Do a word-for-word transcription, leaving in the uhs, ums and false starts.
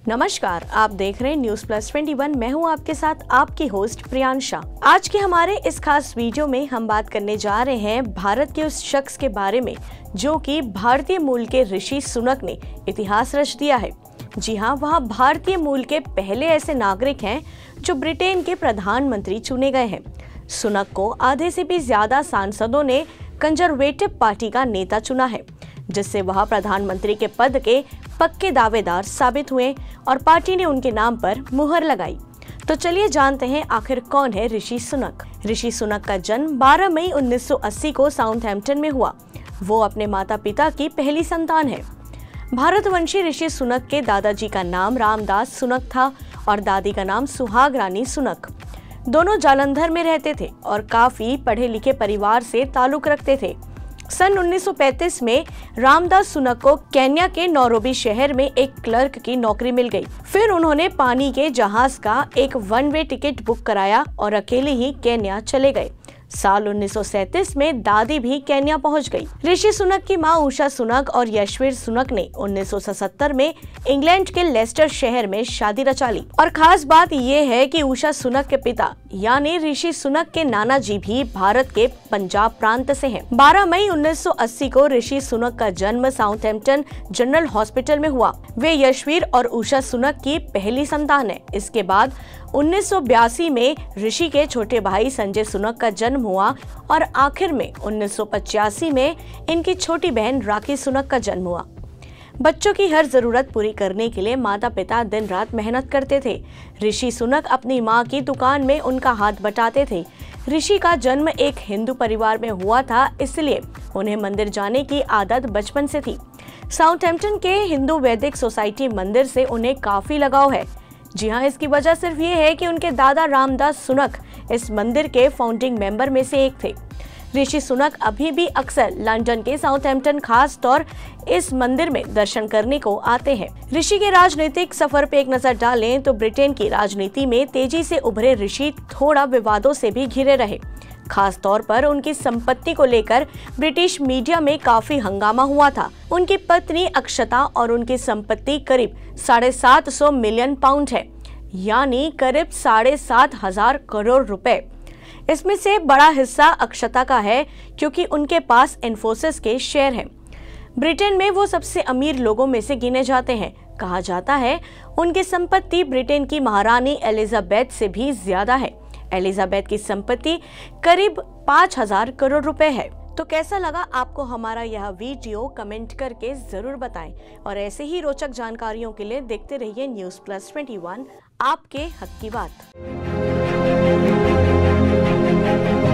नमस्कार, आप देख रहे हैं न्यूज प्लस इक्कीस। मैं हूं आपके साथ आपकी होस्ट प्रियांशा। आज के हमारे इस खास वीडियो में हम बात करने जा रहे हैं भारत के उस शख्स के बारे में जो कि भारतीय मूल के ऋषि सुनक ने इतिहास रच दिया है। जी हाँ, वह भारतीय मूल के पहले ऐसे नागरिक हैं जो ब्रिटेन के प्रधानमंत्री चुने गए हैं। सुनक को आधे से भी ज्यादा सांसदों ने कंजर्वेटिव पार्टी का नेता चुना है, जिससे वह प्रधानमंत्री के पद के पक्के दावेदार साबित हुए और पार्टी ने उनके नाम पर मुहर लगाई। तो चलिए जानते हैं आखिर कौन है ऋषि सुनक। ऋषि सुनक का जन्म बारह मई उन्नीस सौ अस्सी को साउथहैम्पटन में हुआ। वो अपने माता पिता की पहली संतान है। भारतवंशी ऋषि सुनक के दादाजी का नाम रामदास सुनक था और दादी का नाम सुहाग रानी सुनक। दोनों जालंधर में रहते थे और काफी पढ़े लिखे परिवार से ताल्लुक रखते थे। सन उन्नीस सौ पैंतीस में रामदास सुनक को केन्या के नैरोबी शहर में एक क्लर्क की नौकरी मिल गई। फिर उन्होंने पानी के जहाज का एक वन वे टिकट बुक कराया और अकेले ही केन्या चले गए। साल उन्नीस सौ सैंतीस में दादी भी केन्या पहुंच गई। ऋषि सुनक की मां उषा सुनक और यशवीर सुनक ने उन्नीस सौ सतहत्तर में इंग्लैंड के लेस्टर शहर में शादी रचा ली। और खास बात यह है कि उषा सुनक के पिता यानी ऋषि सुनक के नाना जी भी भारत के पंजाब प्रांत से हैं। बारह मई उन्नीस सौ अस्सी को ऋषि सुनक का जन्म साउथहैम्पटन जनरल हॉस्पिटल में हुआ। वे यशवीर और उषा सुनक की पहली संतान है। इसके बाद उन्नीस सौ बयासी में ऋषि के छोटे भाई संजय सुनक का जन्म हुआ और आखिर में उन्नीस सौ पचासी में इनकी छोटी बहन राखी सुनक का जन्म हुआ। बच्चों की हर जरूरत पूरी करने के लिए माता पिता दिन रात मेहनत करते थे। ऋषि सुनक अपनी मां की दुकान में उनका हाथ बटाते थे। ऋषि का जन्म एक हिंदू परिवार में हुआ था, इसलिए उन्हें मंदिर जाने की आदत बचपन से थी। साउथहैम्पटन के हिंदू वैदिक सोसाइटी मंदिर से उन्हें काफी लगाव है। जी हाँ, इसकी वजह सिर्फ ये है कि उनके दादा रामदास सुनक इस मंदिर के फाउंडिंग मेंबर में से एक थे। ऋषि सुनक अभी भी अक्सर लंदन के साउथहैम्पटन खास तौर इस मंदिर में दर्शन करने को आते हैं। ऋषि के राजनीतिक सफर पे एक नजर डालें तो ब्रिटेन की राजनीति में तेजी से उभरे ऋषि थोड़ा विवादों से भी घिरे रहे। खास तौर पर उनकी संपत्ति को लेकर ब्रिटिश मीडिया में काफी हंगामा हुआ था। उनकी पत्नी अक्षता और उनकी संपत्ति करीब साढ़े सात सौ मिलियन पाउंड है, यानी करीब साढ़े सात हजार करोड़ रुपए। इसमें से बड़ा हिस्सा अक्षता का है क्योंकि उनके पास इन्फोसिस के शेयर हैं। ब्रिटेन में वो सबसे अमीर लोगों में से गिने जाते हैं। कहा जाता है उनकी संपत्ति ब्रिटेन की महारानी एलिजाबेथ से भी ज्यादा है। एलिजाबेथ की संपत्ति करीब पाँच हजार करोड़ रुपए है। तो कैसा लगा आपको हमारा यह वीडियो, कमेंट करके जरूर बताएं और ऐसे ही रोचक जानकारियों के लिए देखते रहिए न्यूज प्लस इक्कीस, आपके हक की बात।